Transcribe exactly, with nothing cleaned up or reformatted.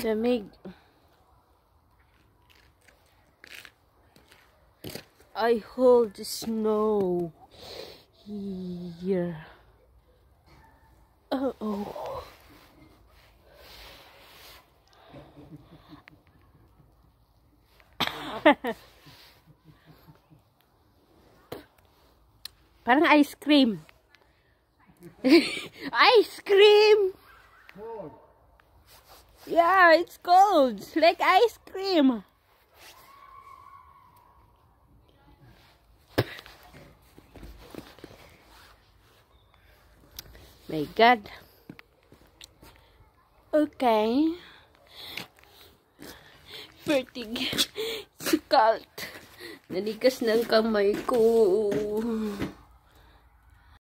Lamig. I hold the snow here. Uh oh. Parang ice cream. Ice cream. Yeah, it's cold. It's like ice cream. My God. Okay. Fatigue. It's cold. Nanigas ng kamay ko.